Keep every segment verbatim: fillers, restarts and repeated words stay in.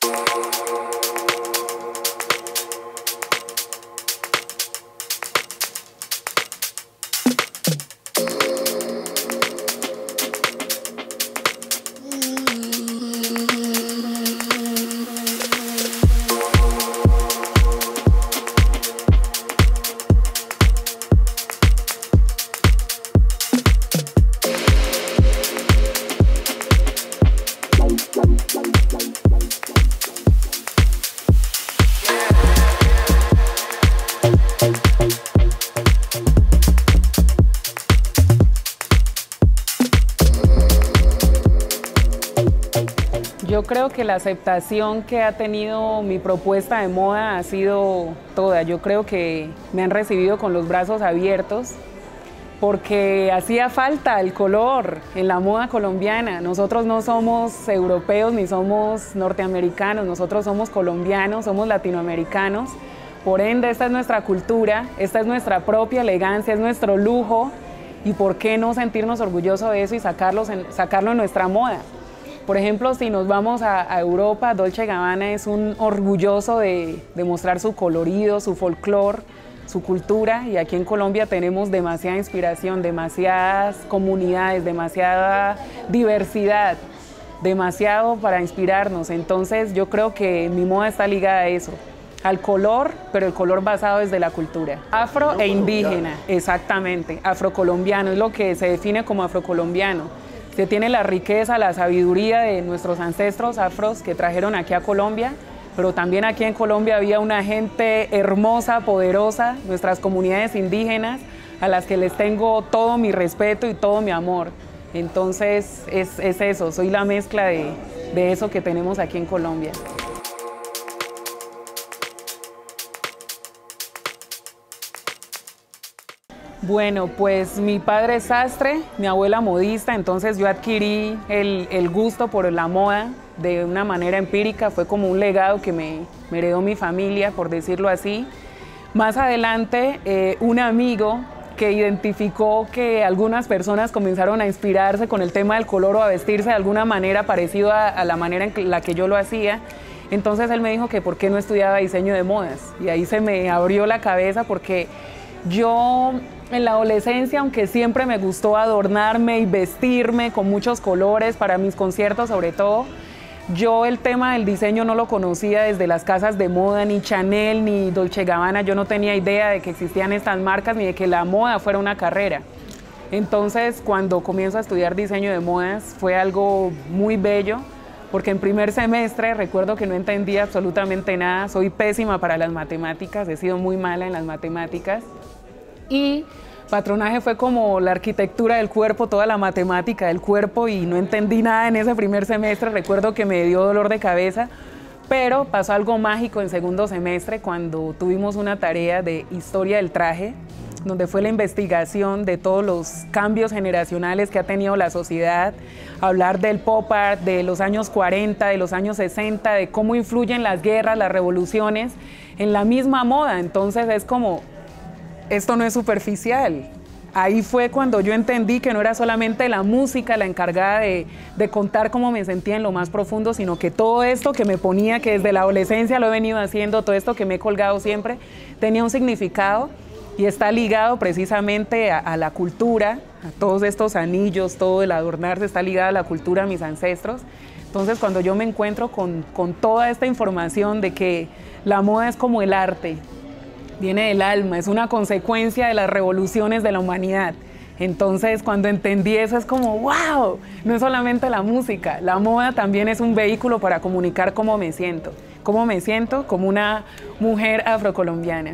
Yo creo que la aceptación que ha tenido mi propuesta de moda ha sido toda. Yo creo que me han recibido con los brazos abiertos porque hacía falta el color en la moda colombiana. Nosotros no somos europeos ni somos norteamericanos, nosotros somos colombianos, somos latinoamericanos. Por ende, esta es nuestra cultura, esta es nuestra propia elegancia, es nuestro lujo. ¿Y por qué no sentirnos orgullosos de eso y sacarlos en, sacarlo en nuestra moda? Por ejemplo, si nos vamos a, a Europa, Dolce and Gabbana es un orgulloso de, de mostrar su colorido, su folclore, su cultura, y aquí en Colombia tenemos demasiada inspiración, demasiadas comunidades, demasiada diversidad, demasiado para inspirarnos. Entonces yo creo que mi moda está ligada a eso, al color, pero el color basado desde la cultura. Afro e indígena, exactamente, afrocolombiano, es lo que se define como afrocolombiano. Se tiene la riqueza, la sabiduría de nuestros ancestros afros que trajeron aquí a Colombia, pero también aquí en Colombia había una gente hermosa, poderosa, nuestras comunidades indígenas, a las que les tengo todo mi respeto y todo mi amor. Entonces es, es eso, soy la mezcla de, de eso que tenemos aquí en Colombia. Bueno, pues mi padre es sastre, mi abuela modista, entonces yo adquirí el, el gusto por la moda de una manera empírica, fue como un legado que me, me heredó mi familia, por decirlo así. Más adelante, eh, un amigo que identificó que algunas personas comenzaron a inspirarse con el tema del color o a vestirse de alguna manera parecido a, a la manera en la que yo lo hacía. Entonces él me dijo que por qué no estudiaba diseño de modas, y ahí se me abrió la cabeza porque yo en la adolescencia, aunque siempre me gustó adornarme y vestirme con muchos colores para mis conciertos sobre todo, yo el tema del diseño no lo conocía desde las casas de moda, ni Chanel, ni Dolce and Gabbana. Yo no tenía idea de que existían estas marcas ni de que la moda fuera una carrera. Entonces, cuando comienzo a estudiar diseño de modas fue algo muy bello, porque en primer semestre recuerdo que no entendía absolutamente nada, soy pésima para las matemáticas, he sido muy mala en las matemáticas. Y patronaje fue como la arquitectura del cuerpo, toda la matemática del cuerpo, y no entendí nada en ese primer semestre. Recuerdo que me dio dolor de cabeza, pero pasó algo mágico en segundo semestre cuando tuvimos una tarea de historia del traje, donde fue la investigación de todos los cambios generacionales que ha tenido la sociedad, hablar del pop art de los años cuarenta, de los años sesenta, de cómo influyen las guerras, las revoluciones en la misma moda. Entonces es como, esto no es superficial. Ahí fue cuando yo entendí que no era solamente la música la encargada de, de contar cómo me sentía en lo más profundo, sino que todo esto que me ponía, que desde la adolescencia lo he venido haciendo, todo esto que me he colgado siempre, tenía un significado y está ligado precisamente a, a la cultura, a todos estos anillos, todo el adornarse está ligado a la cultura, a mis ancestros. Entonces, cuando yo me encuentro con, con toda esta información de que la moda es como el arte, viene del alma, es una consecuencia de las revoluciones de la humanidad. Entonces, cuando entendí eso, es como, wow, no es solamente la música, la moda también es un vehículo para comunicar cómo me siento. ¿Cómo me siento? Como una mujer afrocolombiana.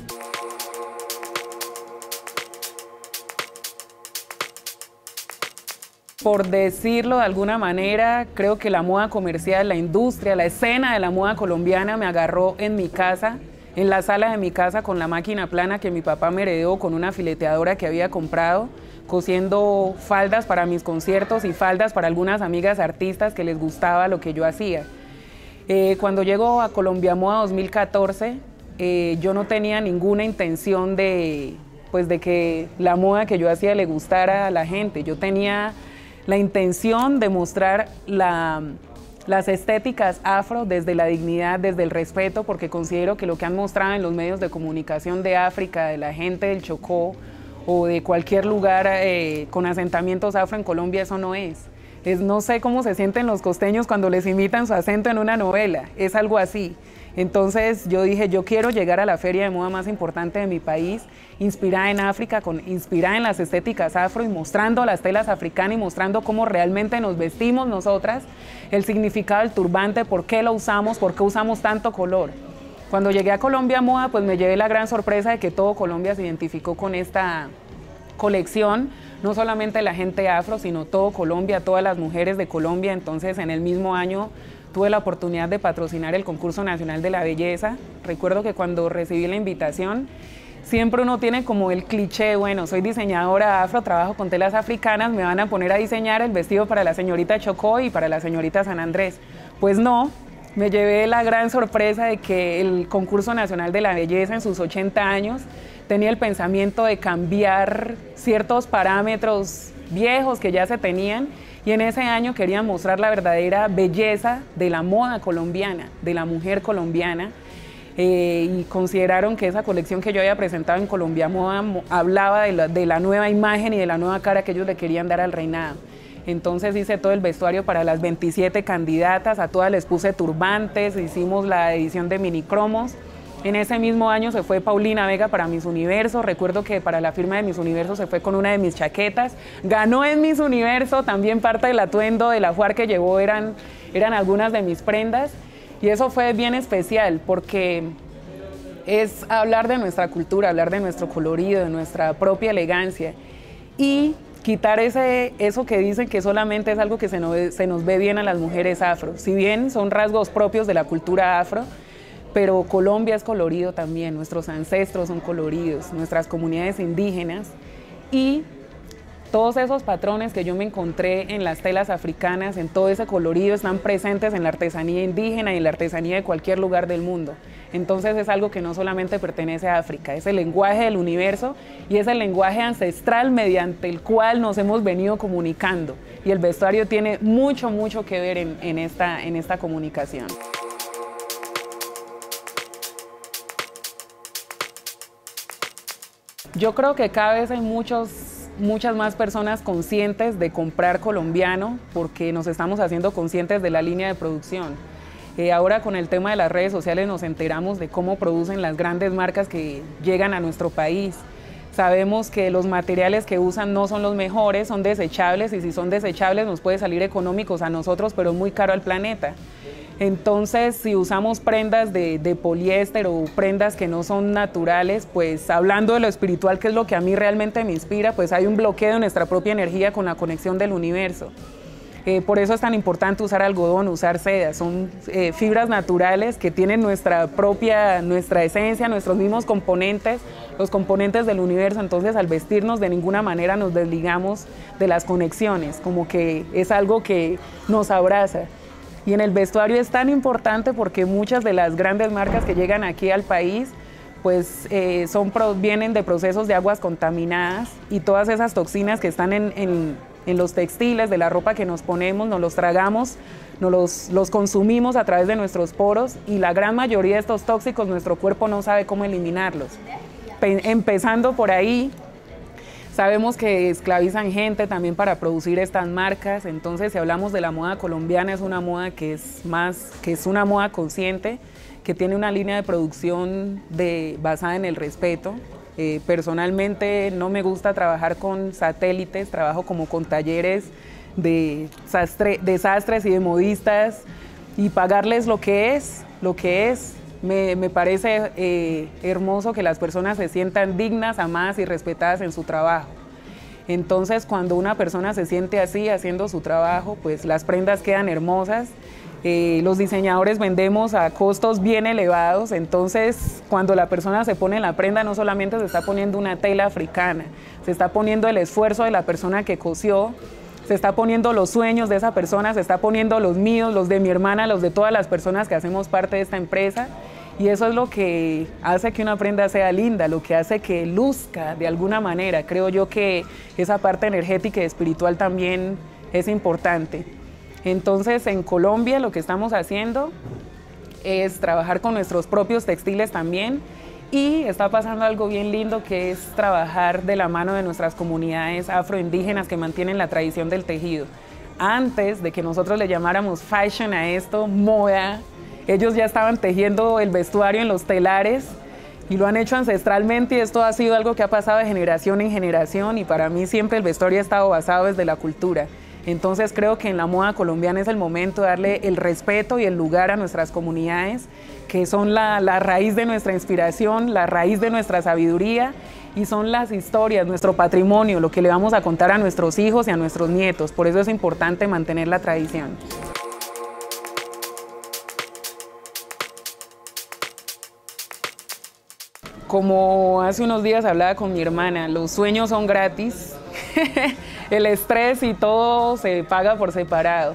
Por decirlo de alguna manera, creo que la moda comercial, la industria, la escena de la moda colombiana me agarró en mi casa, en la sala de mi casa con la máquina plana que mi papá me heredó, con una fileteadora que había comprado, cosiendo faldas para mis conciertos y faldas para algunas amigas artistas que les gustaba lo que yo hacía. Eh, cuando llego a Colombia Moda dos mil catorce, eh, yo no tenía ninguna intención de, pues, de que la moda que yo hacía le gustara a la gente. Yo tenía la intención de mostrar la, las estéticas afro desde la dignidad, desde el respeto, porque considero que lo que han mostrado en los medios de comunicación de África, de la gente del Chocó o de cualquier lugar eh, con asentamientos afro en Colombia, eso no es. Es. No sé cómo se sienten los costeños cuando les imitan su acento en una novela, es algo así. Entonces yo dije, yo quiero llegar a la feria de moda más importante de mi país, inspirada en África, con, inspirada en las estéticas afro y mostrando las telas africanas y mostrando cómo realmente nos vestimos nosotras, el significado del turbante, por qué lo usamos, por qué usamos tanto color. Cuando llegué a Colombia Moda, pues me llevé la gran sorpresa de que todo Colombia se identificó con esta colección, no solamente la gente afro, sino todo Colombia, todas las mujeres de Colombia. Entonces en el mismo año tuve la oportunidad de patrocinar el Concurso Nacional de la Belleza. Recuerdo que cuando recibí la invitación, siempre uno tiene como el cliché, bueno, soy diseñadora afro, trabajo con telas africanas, me van a poner a diseñar el vestido para la señorita Chocó y para la señorita San Andrés. Pues no, me llevé la gran sorpresa de que el Concurso Nacional de la Belleza en sus ochenta años tenía el pensamiento de cambiar ciertos parámetros viejos que ya se tenían, y en ese año querían mostrar la verdadera belleza de la moda colombiana, de la mujer colombiana, eh, y consideraron que esa colección que yo había presentado en Colombia Moda hablaba de la, de la nueva imagen y de la nueva cara que ellos le querían dar al reinado. Entonces hice todo el vestuario para las veintisiete candidatas, a todas les puse turbantes, hicimos la edición de minicromos. En ese mismo año se fue Paulina Vega para Miss Universo. Recuerdo que para la firma de Miss Universo se fue con una de mis chaquetas. Ganó en Miss Universo, también parte del atuendo del ajuar que llevó eran, eran algunas de mis prendas. Y eso fue bien especial porque es hablar de nuestra cultura, hablar de nuestro colorido, de nuestra propia elegancia. Y quitar ese, eso que dicen que solamente es algo que se nos, se nos ve bien a las mujeres afro. Si bien son rasgos propios de la cultura afro, pero Colombia es colorido también, nuestros ancestros son coloridos, nuestras comunidades indígenas, y todos esos patrones que yo me encontré en las telas africanas, en todo ese colorido, están presentes en la artesanía indígena y en la artesanía de cualquier lugar del mundo. Entonces es algo que no solamente pertenece a África, es el lenguaje del universo y es el lenguaje ancestral mediante el cual nos hemos venido comunicando. Y el vestuario tiene mucho, mucho que ver en, en, esta, en esta comunicación. Yo creo que cada vez hay muchos, muchas más personas conscientes de comprar colombiano porque nos estamos haciendo conscientes de la línea de producción. Eh, ahora con el tema de las redes sociales nos enteramos de cómo producen las grandes marcas que llegan a nuestro país. Sabemos que los materiales que usan no son los mejores, son desechables, y si son desechables nos puede salir económicos a nosotros, pero muy caro al planeta. Entonces, si usamos prendas de, de poliéster o prendas que no son naturales, pues hablando de lo espiritual, que es lo que a mí realmente me inspira, pues hay un bloqueo de nuestra propia energía con la conexión del universo. Eh, por eso es tan importante usar algodón, usar seda, son eh, fibras naturales que tienen nuestra propia, nuestra esencia, nuestros mismos componentes, los componentes del universo. Entonces al vestirnos de ninguna manera nos desligamos de las conexiones, como que es algo que nos abraza. Y en el vestuario es tan importante porque muchas de las grandes marcas que llegan aquí al país pues eh, son, vienen de procesos de aguas contaminadas, y todas esas toxinas que están en, en, en los textiles, de la ropa que nos ponemos, nos los tragamos, nos los, los consumimos a través de nuestros poros, y la gran mayoría de estos tóxicos nuestro cuerpo no sabe cómo eliminarlos. Pe- empezando por ahí, sabemos que esclavizan gente también para producir estas marcas. Entonces si hablamos de la moda colombiana, es una moda que es, más, que es una moda consciente, que tiene una línea de producción de, basada en el respeto. Eh, personalmente no me gusta trabajar con satélites, trabajo como con talleres de, sastre, de sastres y de modistas, y pagarles lo que es, lo que es. Me, me parece eh, hermoso que las personas se sientan dignas, amadas y respetadas en su trabajo. Entonces cuando una persona se siente así haciendo su trabajo, pues las prendas quedan hermosas. Eh, los diseñadores vendemos a costos bien elevados, entonces cuando la persona se pone en la prenda no solamente se está poniendo una tela africana, se está poniendo el esfuerzo de la persona que cosió, se está poniendo los sueños de esa persona, se está poniendo los míos, los de mi hermana, los de todas las personas que hacemos parte de esta empresa, y eso es lo que hace que una prenda sea linda, lo que hace que luzca de alguna manera. Creo yo que esa parte energética y espiritual también es importante. Entonces, en Colombia lo que estamos haciendo es trabajar con nuestros propios textiles también, y está pasando algo bien lindo, que es trabajar de la mano de nuestras comunidades afroindígenas que mantienen la tradición del tejido. Antes de que nosotros le llamáramos fashion a esto, moda, ellos ya estaban tejiendo el vestuario en los telares y lo han hecho ancestralmente, y esto ha sido algo que ha pasado de generación en generación, y para mí siempre el vestuario ha estado basado desde la cultura. Entonces creo que en la moda colombiana es el momento de darle el respeto y el lugar a nuestras comunidades, que son la, la raíz de nuestra inspiración, la raíz de nuestra sabiduría, y son las historias, nuestro patrimonio, lo que le vamos a contar a nuestros hijos y a nuestros nietos. Por eso es importante mantener la tradición. Como hace unos días hablaba con mi hermana, los sueños son gratis, el estrés y todo se paga por separado.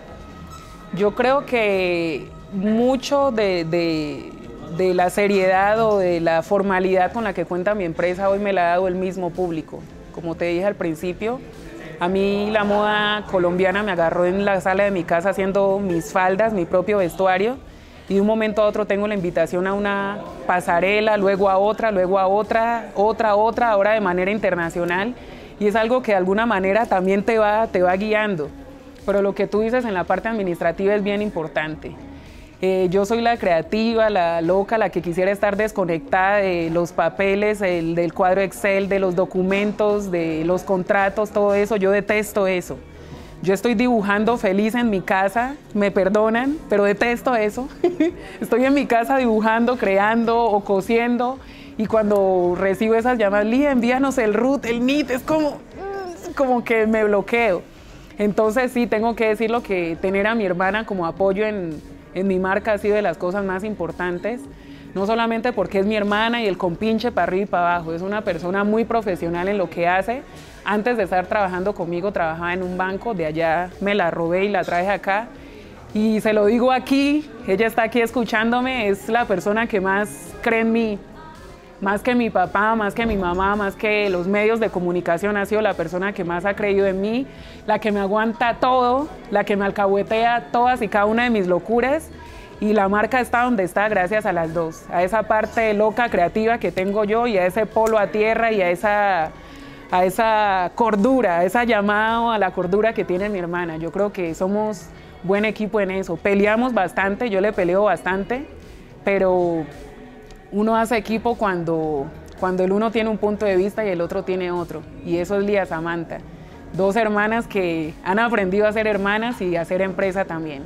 Yo creo que mucho de, de, de la seriedad o de la formalidad con la que cuenta mi empresa hoy me la ha dado el mismo público. Como te dije al principio, a mí la moda colombiana me agarró en la sala de mi casa haciendo mis faldas, mi propio vestuario, y de un momento a otro tengo la invitación a una pasarela, luego a otra, luego a otra, otra, otra, ahora de manera internacional, y es algo que de alguna manera también te va, te va guiando. Pero lo que tú dices en la parte administrativa es bien importante. Eh, yo soy la creativa, la loca, la que quisiera estar desconectada de los papeles, el, del cuadro Excel, de los documentos, de los contratos, todo eso. Yo detesto eso. Yo estoy dibujando feliz en mi casa, me perdonan, pero detesto eso. Estoy en mi casa dibujando, creando o cosiendo, y cuando recibo esas llamadas, Lía, envíanos el root, el N I T, es como, como que me bloqueo. Entonces sí, tengo que decirlo, que tener a mi hermana como apoyo en, en mi marca ha sido de las cosas más importantes. No solamente porque es mi hermana y el compinche para arriba y para abajo, es una persona muy profesional en lo que hace. Antes de estar trabajando conmigo, trabajaba en un banco, de allá me la robé y la traje acá. Y se lo digo aquí, ella está aquí escuchándome, es la persona que más cree en mí. Más que mi papá, más que mi mamá, más que los medios de comunicación, ha sido la persona que más ha creído en mí, la que me aguanta todo, la que me alcahuetea todas y cada una de mis locuras. Y la marca está donde está gracias a las dos, a esa parte loca, creativa que tengo yo, y a ese polo a tierra y a esa, a esa cordura, a esa llamada a la cordura que tiene mi hermana. Yo creo que somos buen equipo en eso. Peleamos bastante, yo le peleo bastante, pero uno hace equipo cuando, cuando el uno tiene un punto de vista y el otro tiene otro. Y eso es Lía Samantha, dos hermanas que han aprendido a ser hermanas y a ser empresa también.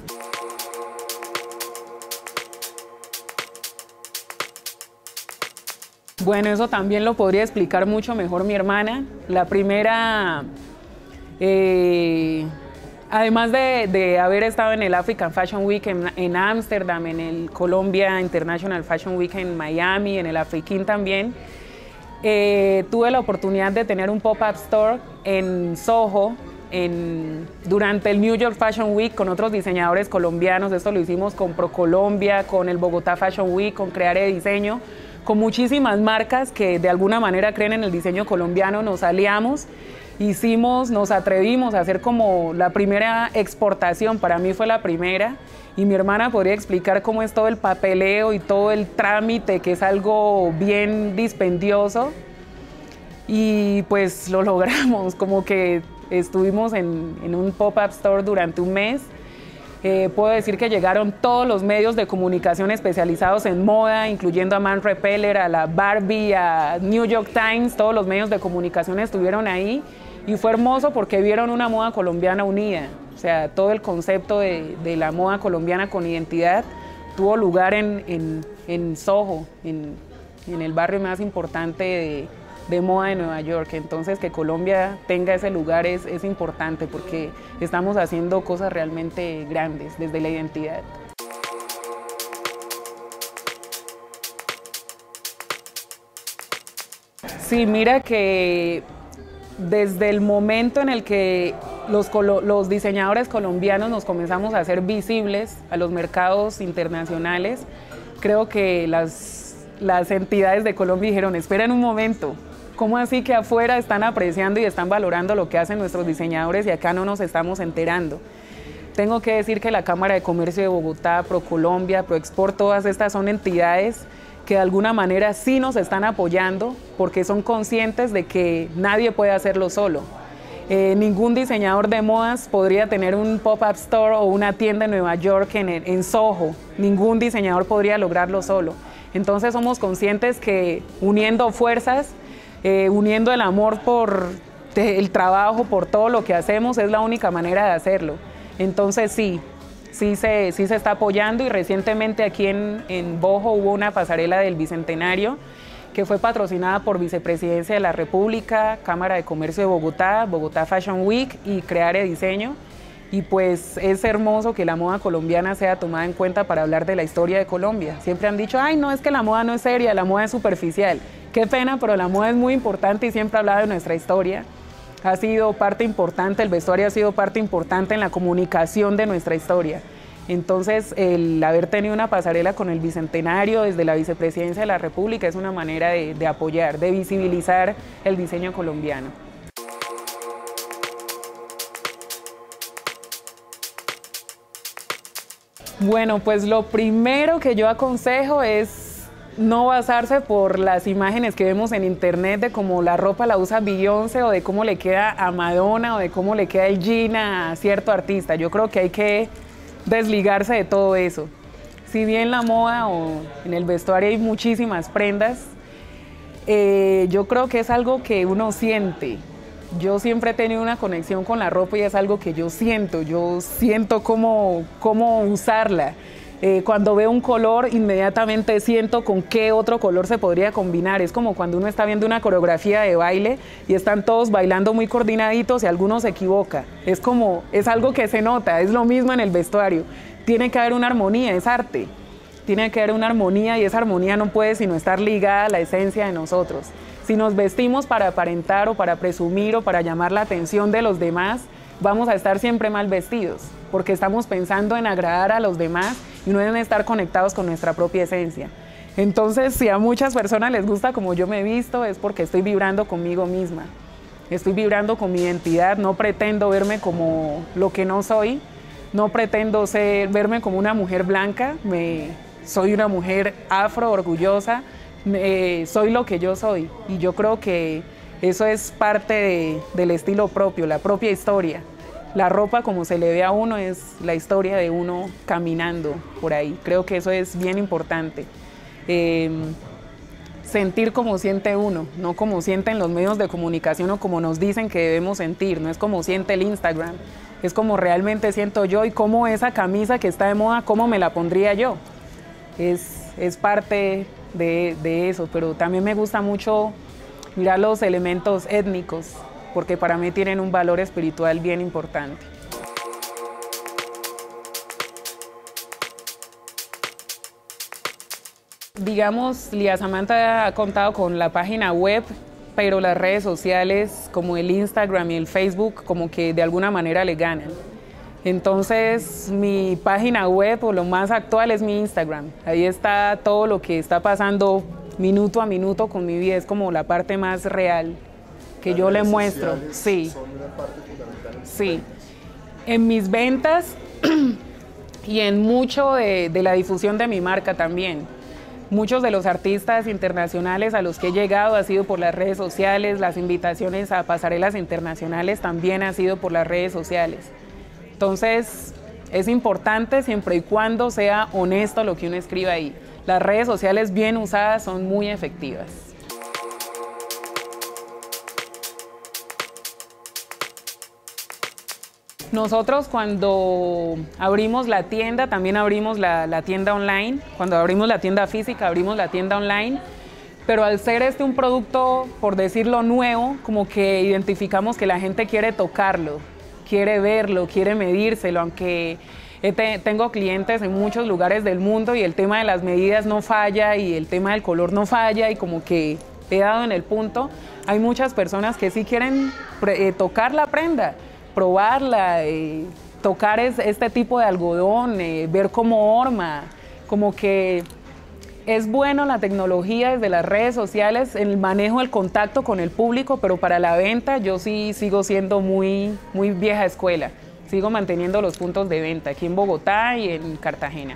Bueno, eso también lo podría explicar mucho mejor mi hermana. La primera, eh, además de, de haber estado en el African Fashion Week en Ámsterdam, en, en el Colombia International Fashion Week en Miami, en el Afriquín también, eh, tuve la oportunidad de tener un pop-up store en Soho en, durante el New York Fashion Week con otros diseñadores colombianos. Esto lo hicimos con ProColombia, con el Bogotá Fashion Week, con Creare Diseño, con muchísimas marcas que de alguna manera creen en el diseño colombiano. Nos aliamos, hicimos, nos atrevimos a hacer como la primera exportación, para mí fue la primera, y mi hermana podría explicar cómo es todo el papeleo y todo el trámite, que es algo bien dispendioso, y pues lo logramos. Como que estuvimos en, en un pop-up store durante un mes. Eh, puedo decir que llegaron todos los medios de comunicación especializados en moda, incluyendo a Man Repeller, a la Barbie, a New York Times. Todos los medios de comunicación estuvieron ahí, y fue hermoso porque vieron una moda colombiana unida. O sea, todo el concepto de, de la moda colombiana con identidad tuvo lugar en, en, en Soho, en, en el barrio más importante de, de moda de Nueva York. Entonces, que Colombia tenga ese lugar es, es importante, porque estamos haciendo cosas realmente grandes desde la identidad. Sí, mira que desde el momento en el que los, los diseñadores colombianos nos comenzamos a hacer visibles a los mercados internacionales, creo que las, las entidades de Colombia dijeron, esperen un momento, ¿cómo así que afuera están apreciando y están valorando lo que hacen nuestros diseñadores y acá no nos estamos enterando? tengo que decir que la Cámara de Comercio de Bogotá, ProColombia, ProExport, todas estas son entidades que de alguna manera sí nos están apoyando porque son conscientes de que nadie puede hacerlo solo. Eh, ningún diseñador de modas podría tener un pop-up store o una tienda en Nueva York, en, en Soho. Ningún diseñador podría lograrlo solo. Entonces somos conscientes que uniendo fuerzas, eh, uniendo el amor por el trabajo, por todo lo que hacemos, es la única manera de hacerlo. Entonces sí, sí se, sí se está apoyando y recientemente aquí en, en Bojo hubo una pasarela del Bicentenario que fue patrocinada por Vicepresidencia de la República, Cámara de Comercio de Bogotá, Bogotá Fashion Week y Creare Diseño. Y pues es hermoso que la moda colombiana sea tomada en cuenta para hablar de la historia de Colombia. Siempre han dicho, ay, no, es que la moda no es seria, la moda es superficial. Qué pena, pero la moda es muy importante y siempre ha hablado de nuestra historia. Ha sido parte importante, el vestuario ha sido parte importante en la comunicación de nuestra historia. Entonces, el haber tenido una pasarela con el Bicentenario desde la Vicepresidencia de la República es una manera de, de apoyar, de visibilizar el diseño colombiano. Bueno, pues lo primero que yo aconsejo es no basarse por las imágenes que vemos en internet de cómo la ropa la usa Beyoncé o de cómo le queda a Madonna o de cómo le queda el jean a cierto artista. Yo creo que hay que desligarse de todo eso. Si bien la moda o en el vestuario hay muchísimas prendas, eh, yo creo que es algo que uno siente. Yo siempre he tenido una conexión con la ropa y es algo que yo siento, yo siento cómo, cómo usarla. Eh, cuando veo un color, inmediatamente siento con qué otro color se podría combinar. Es como cuando uno está viendo una coreografía de baile y están todos bailando muy coordinaditos y alguno se equivoca. Es como, es algo que se nota, es lo mismo en el vestuario. Tiene que haber una armonía, es arte. Tiene que haber una armonía y esa armonía no puede sino estar ligada a la esencia de nosotros. Si nos vestimos para aparentar o para presumir o para llamar la atención de los demás, vamos a estar siempre mal vestidos, porque estamos pensando en agradar a los demás y no en estar conectados con nuestra propia esencia. Entonces, si a muchas personas les gusta como yo me he visto, es porque estoy vibrando conmigo misma. Estoy vibrando con mi identidad, no pretendo verme como lo que no soy, no pretendo ser, verme como una mujer blanca, me, soy una mujer afro, orgullosa, me, soy lo que yo soy. Y yo creo que eso es parte de, del estilo propio, la propia historia. La ropa, como se le ve a uno, es la historia de uno caminando por ahí. Creo que eso es bien importante. Eh, sentir como siente uno, no como sienten los medios de comunicación o como nos dicen que debemos sentir. No es como siente el Instagram, es como realmente siento yo y cómo esa camisa que está de moda, cómo me la pondría yo. Es, es parte de, de eso, pero también me gusta mucho mirar los elementos étnicos, porque para mí tienen un valor espiritual bien importante. Digamos, Lía Samantha ha contado con la página web, pero las redes sociales como el Instagram y el Facebook como que de alguna manera le ganan. Entonces mi página web o lo más actual es mi Instagram. Ahí está todo lo que está pasando minuto a minuto con mi vida, es como la parte más real que yo le muestro. Sí. Son una parte fundamental. Sí. En mis ventas y en mucho de, de la difusión de mi marca también. Muchos de los artistas internacionales a los que he llegado ha sido por las redes sociales, las invitaciones a pasarelas internacionales también ha sido por las redes sociales. Entonces, es importante siempre y cuando sea honesto lo que uno escribe ahí. Las redes sociales bien usadas son muy efectivas. Nosotros cuando abrimos la tienda, también abrimos la, la tienda online. Cuando abrimos la tienda física, abrimos la tienda online. Pero al ser este un producto, por decirlo nuevo, como que identificamos que la gente quiere tocarlo, quiere verlo, quiere medírselo, aunque te, tengo clientes en muchos lugares del mundo y el tema de las medidas no falla y el tema del color no falla y como que he dado en el punto. Hay muchas personas que sí quieren eh, tocar la prenda, probarla, eh, tocar es, este tipo de algodón, eh, ver cómo horma, como que es bueno la tecnología desde las redes sociales, el manejo, el contacto con el público, pero para la venta yo sí sigo siendo muy, muy vieja escuela. sigo manteniendo los puntos de venta aquí en Bogotá y en Cartagena.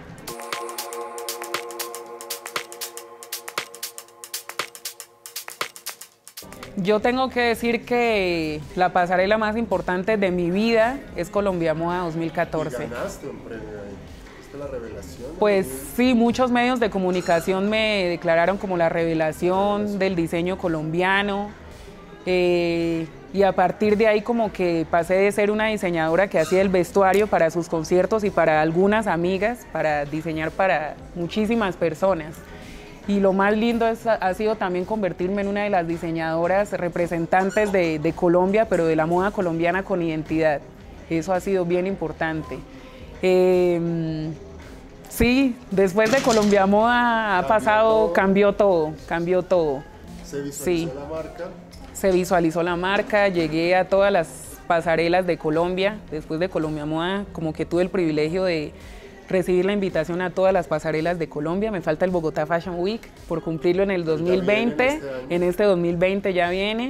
Yo tengo que decir que la pasarela más importante de mi vida es Colombia Moda dos mil catorce. ¿Y ganaste un premio ahí? ¿Viste la revelación? Pues sí, muchos medios de comunicación me declararon como la revelación del diseño colombiano. Eh, y a partir de ahí como que pasé de ser una diseñadora que hacía el vestuario para sus conciertos y para algunas amigas, para diseñar para muchísimas personas. Y lo más lindo es, ha sido también convertirme en una de las diseñadoras representantes de, de Colombia, pero de la moda colombiana con identidad. Eso ha sido bien importante. Eh, sí, después de Colombia Moda ha pasado, cambió todo, cambió todo. ¿Se visualizó Sí. la marca? Se visualizó la marca, llegué a todas las pasarelas de Colombia. Después de Colombia Moda, como que tuve el privilegio de recibir la invitación a todas las pasarelas de Colombia. Me falta el Bogotá Fashion Week por cumplirlo en el dos mil veinte. Ya viene en este año. En este dos mil veinte ya viene.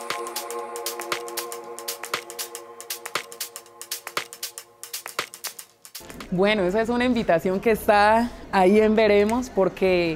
Bueno, esa es una invitación que está ahí en veremos, porque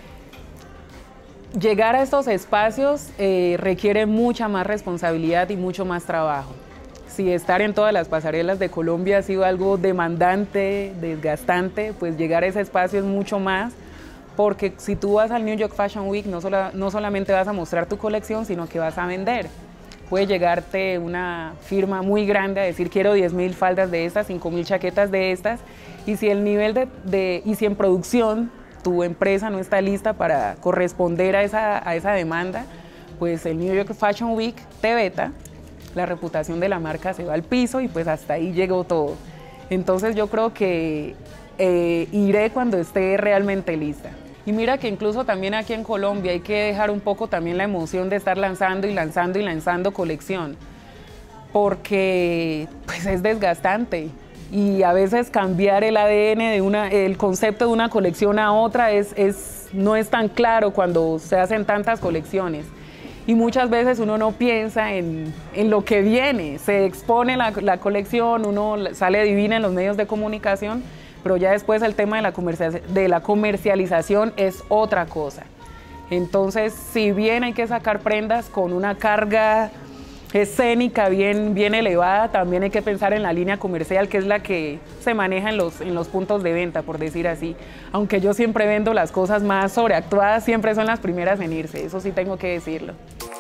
llegar a estos espacios eh, requiere mucha más responsabilidad y mucho más trabajo. Si estar en todas las pasarelas de Colombia ha sido algo demandante, desgastante, pues llegar a ese espacio es mucho más, porque si tú vas al New York Fashion Week no, sola, no solamente vas a mostrar tu colección, sino que vas a vender. Puede llegarte una firma muy grande a decir quiero diez mil faldas de estas, cinco mil chaquetas de estas, y si el nivel de, de y si en producción tu empresa no está lista para corresponder a esa, a esa demanda, pues el New York Fashion Week te veta, la reputación de la marca se va al piso y pues hasta ahí llegó todo. Entonces yo creo que eh, iré cuando esté realmente lista. Y mira que incluso también aquí en Colombia hay que dejar un poco también la emoción de estar lanzando y lanzando y lanzando colección, porque pues es desgastante. Y a veces cambiar el A D N, de una, el concepto de una colección a otra es, es, no es tan claro cuando se hacen tantas colecciones. Y muchas veces uno no piensa en, en lo que viene, se expone la, la colección, uno sale divina en los medios de comunicación, pero ya después el tema de la, comercial, de la comercialización es otra cosa. Entonces, si bien hay que sacar prendas con una carga escénica bien, bien elevada, también hay que pensar en la línea comercial, que es la que se maneja en los, en los puntos de venta, por decir así. Aunque yo siempre vendo las cosas más sobreactuadas, siempre son las primeras en irse, eso sí tengo que decirlo.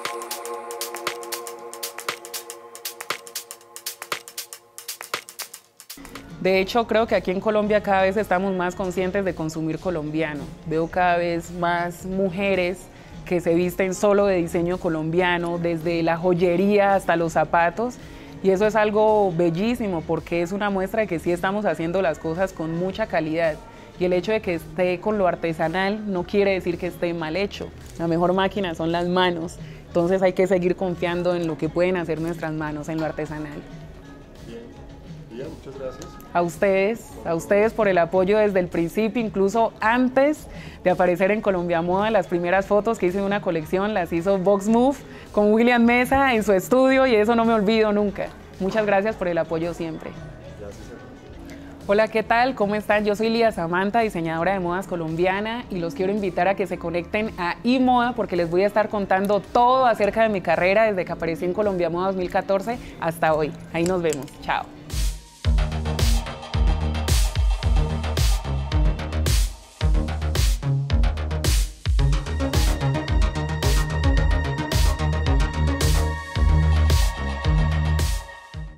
De hecho, creo que aquí en Colombia cada vez estamos más conscientes de consumir colombiano. Veo cada vez más mujeres que se visten solo de diseño colombiano, desde la joyería hasta los zapatos, y eso es algo bellísimo porque es una muestra de que sí estamos haciendo las cosas con mucha calidad, y el hecho de que esté con lo artesanal no quiere decir que esté mal hecho. La mejor máquina son las manos, entonces hay que seguir confiando en lo que pueden hacer nuestras manos, en lo artesanal. Bien, muchas gracias. A ustedes, a ustedes por el apoyo desde el principio, incluso antes de aparecer en Colombia Moda. Las primeras fotos que hice en una colección las hizo Vox Move con William Mesa en su estudio, y eso no me olvido nunca. Muchas gracias por el apoyo siempre. Gracias. Hola, ¿qué tal? ¿Cómo están? Yo soy Lía Samantha, diseñadora de modas colombiana, y los quiero invitar a que se conecten a iModa porque les voy a estar contando todo acerca de mi carrera desde que aparecí en Colombia Moda dos mil catorce hasta hoy. Ahí nos vemos. Chao.